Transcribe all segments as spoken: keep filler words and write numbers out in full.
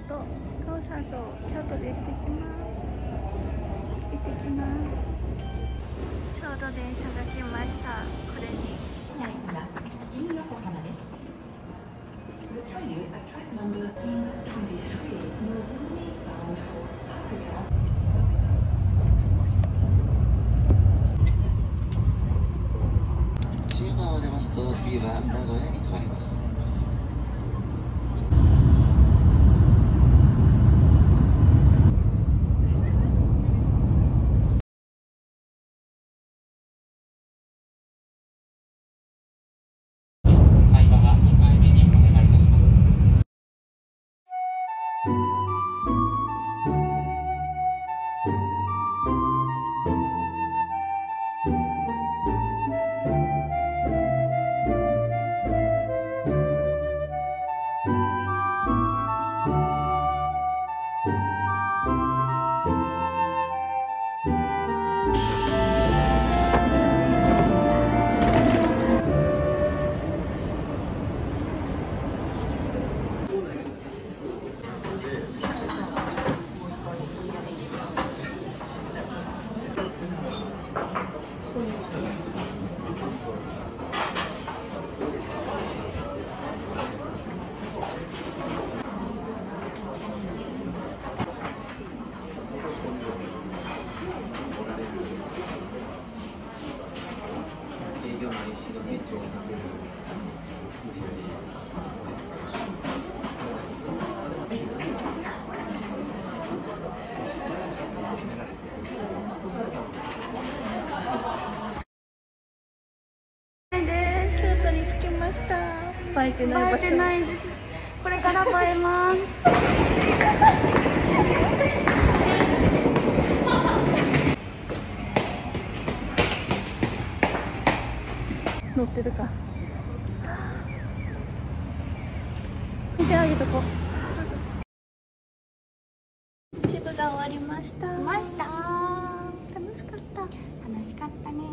とコンサートを京都でしてきます。行ってきます。ちょうど電車が来ました。これに新川を出ますと次は名古屋に停まります。 映えてない場所。 映えてないです。これから映えます。 乗ってるか。見てあげとこ。一部が終わりました。 ました。 楽しかった。 楽しかったね。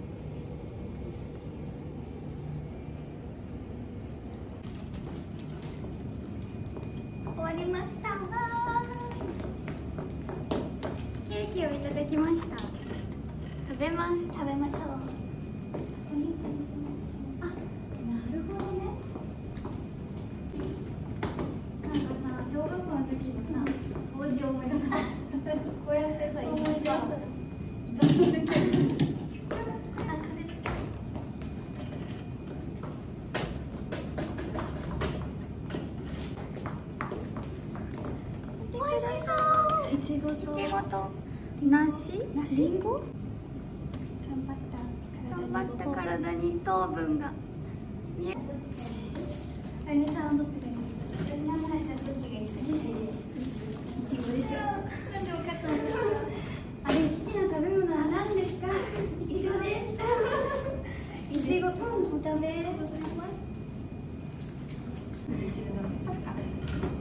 終わりました。ケーキをいただきました。食べます。食べましょう。あ、なるほどね。なんかさ、小学校の時のさ、掃除を思い出す。こうやってさ、一緒にさ、移動させて。いちごと、いちごと梨、りんご。 頑張った頑張った体に糖分が見え。あゆみさんはどっちがいいですか？私のはちゃんどっちがいいですか？いちごでしょ。なんで分かったの？あれ好きな食べ物は何ですか？いちごです。いちご、うん、お食べ。ありがとうございます。